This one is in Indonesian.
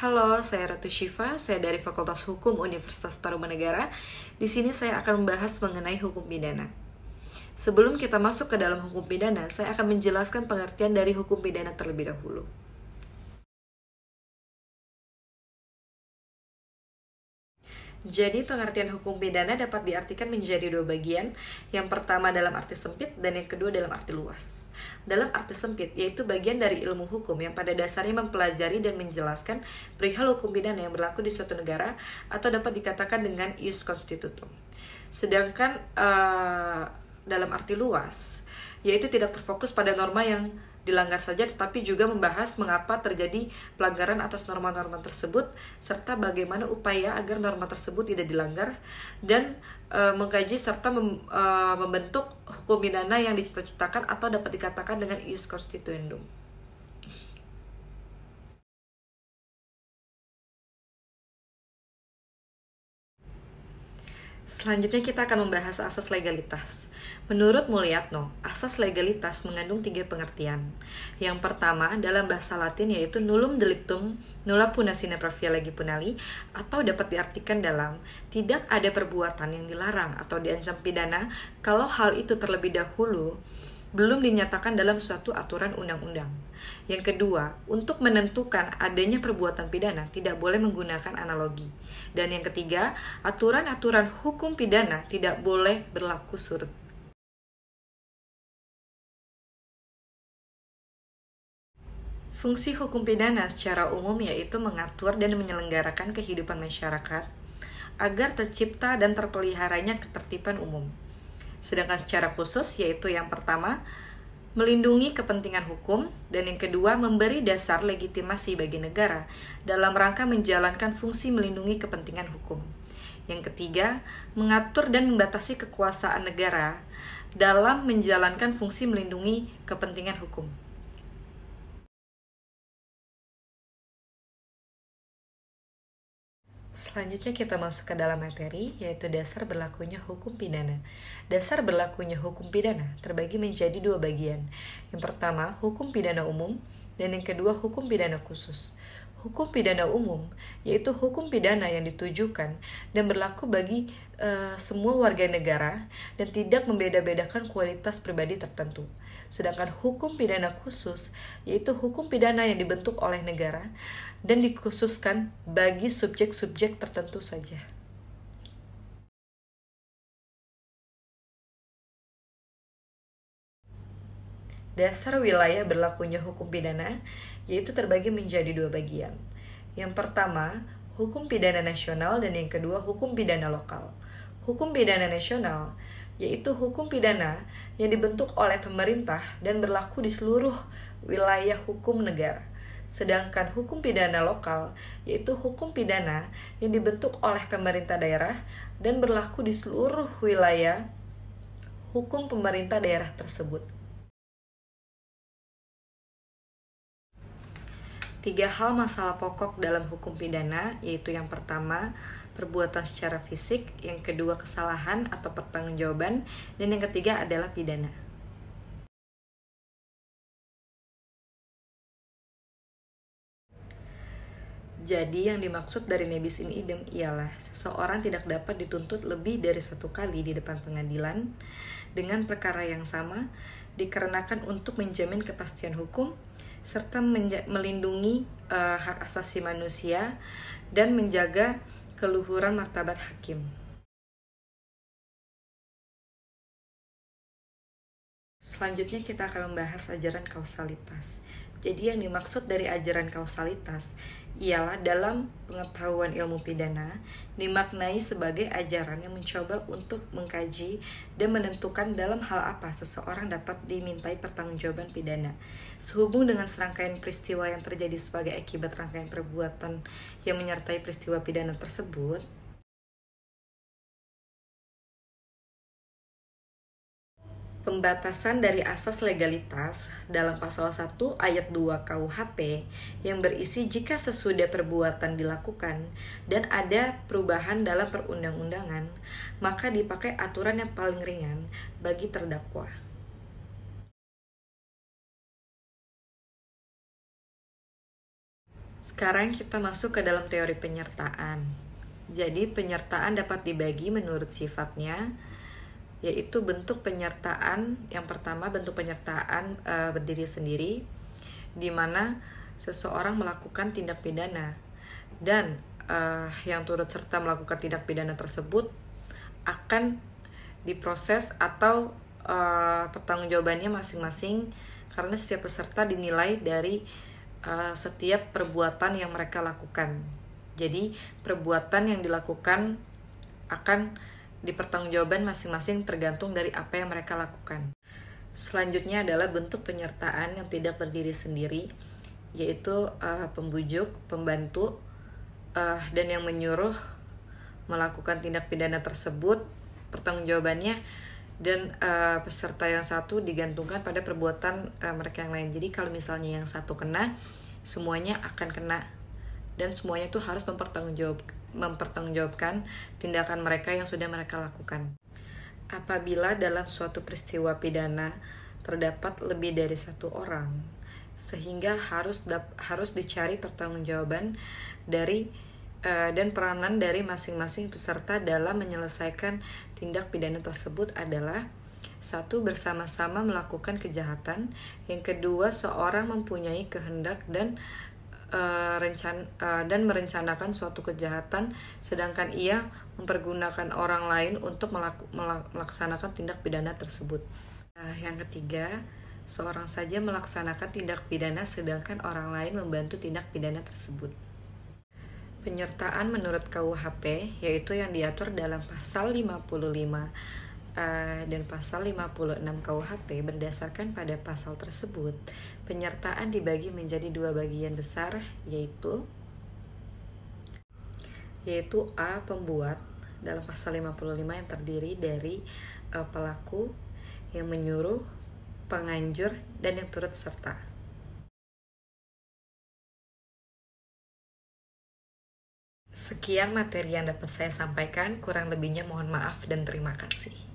Halo, saya Ratu Syifa, saya dari Fakultas Hukum Universitas Tarumanegara. Di sini saya akan membahas mengenai hukum pidana. Sebelum kita masuk ke dalam hukum pidana, saya akan menjelaskan pengertian dari hukum pidana terlebih dahulu. Jadi, pengertian hukum pidana dapat diartikan menjadi dua bagian. Yang pertama dalam arti sempit dan yang kedua dalam arti luas. Dalam arti sempit, yaitu bagian dari ilmu hukum yang pada dasarnya mempelajari dan menjelaskan perihal hukum pidana yang berlaku di suatu negara atau dapat dikatakan dengan ius constitutum. Sedangkan dalam arti luas, yaitu tidak terfokus pada norma yang dilanggar saja, tetapi juga membahas mengapa terjadi pelanggaran atas norma-norma tersebut, serta bagaimana upaya agar norma tersebut tidak dilanggar, dan mengkaji serta membentuk hukum pidana yang dicita-citakan atau dapat dikatakan dengan ius constituendum. Selanjutnya kita akan membahas asas legalitas. Menurut Mulyatno, asas legalitas mengandung 3 pengertian. Yang pertama dalam bahasa Latin yaitu nullum delictum nulla puna sine pravia legi punali, atau dapat diartikan dalam tidak ada perbuatan yang dilarang atau diancam pidana kalau hal itu terlebih dahulu belum dinyatakan dalam suatu aturan undang-undang. Yang kedua, untuk menentukan adanya perbuatan pidana tidak boleh menggunakan analogi. Dan yang ketiga, aturan-aturan hukum pidana tidak boleh berlaku surut. Fungsi hukum pidana secara umum yaitu mengatur dan menyelenggarakan kehidupan masyarakat agar tercipta dan terpeliharanya ketertiban umum. Sedangkan secara khusus yaitu yang pertama, melindungi kepentingan hukum, dan yang kedua, memberi dasar legitimasi bagi negara dalam rangka menjalankan fungsi melindungi kepentingan hukum. Yang ketiga, mengatur dan membatasi kekuasaan negara dalam menjalankan fungsi melindungi kepentingan hukum. Selanjutnya kita masuk ke dalam materi, yaitu dasar berlakunya hukum pidana. Dasar berlakunya hukum pidana terbagi menjadi 2 bagian. Yang pertama, hukum pidana umum, dan yang kedua, hukum pidana khusus. Hukum pidana umum, yaitu hukum pidana yang ditujukan dan berlaku bagi semua warga negara dan tidak membeda-bedakan kualitas pribadi tertentu. Sedangkan hukum pidana khusus, yaitu hukum pidana yang dibentuk oleh negara dan dikhususkan bagi subjek-subjek tertentu saja. Dasar wilayah berlakunya hukum pidana yaitu terbagi menjadi 2 bagian. Yang pertama, hukum pidana nasional, dan yang kedua, hukum pidana lokal. Hukum pidana nasional yaitu hukum pidana yang dibentuk oleh pemerintah dan berlaku di seluruh wilayah hukum negara. Sedangkan hukum pidana lokal yaitu hukum pidana yang dibentuk oleh pemerintah daerah dan berlaku di seluruh wilayah hukum pemerintah daerah tersebut. 3 hal masalah pokok dalam hukum pidana, yaitu yang pertama, perbuatan secara fisik, yang kedua, kesalahan atau pertanggungjawaban, dan yang ketiga adalah pidana. Jadi yang dimaksud dari nebis in idem ialah seseorang tidak dapat dituntut lebih dari 1 kali di depan pengadilan dengan perkara yang sama dikarenakan untuk menjamin kepastian hukum serta melindungi hak asasi manusia dan menjaga keluhuran martabat hakim. Selanjutnya kita akan membahas ajaran kausalitas. Jadi yang dimaksud dari ajaran kausalitas ialah dalam pengetahuan ilmu pidana dimaknai sebagai ajaran yang mencoba untuk mengkaji dan menentukan dalam hal apa seseorang dapat dimintai pertanggungjawaban pidana sehubung dengan serangkaian peristiwa yang terjadi sebagai akibat rangkaian perbuatan yang menyertai peristiwa pidana tersebut. Pembatasan dari asas legalitas dalam pasal 1 ayat 2 KUHP yang berisi jika sesudah perbuatan dilakukan dan ada perubahan dalam perundang-undangan, maka dipakai aturan yang paling ringan bagi terdakwa. Sekarang kita masuk ke dalam teori penyertaan. Jadi penyertaan dapat dibagi menurut sifatnya, yaitu bentuk penyertaan. Yang pertama, bentuk penyertaan berdiri sendiri, di mana seseorang melakukan tindak pidana dan yang turut serta melakukan tindak pidana tersebut akan diproses atau pertanggungjawabannya masing-masing, karena setiap peserta dinilai dari setiap perbuatan yang mereka lakukan. Jadi perbuatan yang dilakukan akan dipertanggungjawaban masing-masing tergantung dari apa yang mereka lakukan. Selanjutnya adalah bentuk penyertaan yang tidak berdiri sendiri, yaitu pembujuk, pembantu, dan yang menyuruh melakukan tindak pidana tersebut. Pertanggungjawabannya dan peserta yang satu digantungkan pada perbuatan mereka yang lain. Jadi kalau misalnya yang satu kena, semuanya akan kena, dan semuanya itu harus mempertanggungjawabkan tindakan mereka yang sudah mereka lakukan. Apabila dalam suatu peristiwa pidana terdapat lebih dari satu orang, sehingga harus dicari pertanggungjawaban dari dan peranan dari masing-masing peserta dalam menyelesaikan tindak pidana tersebut adalah: satu, bersama-sama melakukan kejahatan; yang kedua, seorang mempunyai kehendak dan merencanakan suatu kejahatan, sedangkan ia mempergunakan orang lain untuk melaksanakan tindak pidana tersebut. Yang ketiga, seorang saja melaksanakan tindak pidana sedangkan orang lain membantu tindak pidana tersebut. Penyertaan menurut KUHP, yaitu yang diatur dalam pasal 55 dan pasal 56 KUHP. Berdasarkan pada pasal tersebut, penyertaan dibagi menjadi dua bagian besar, yaitu A. Pembuat dalam pasal 55 yang terdiri dari pelaku, yang menyuruh, penganjur, dan yang turut serta. Sekian materi yang dapat saya sampaikan, kurang lebihnya mohon maaf dan terima kasih.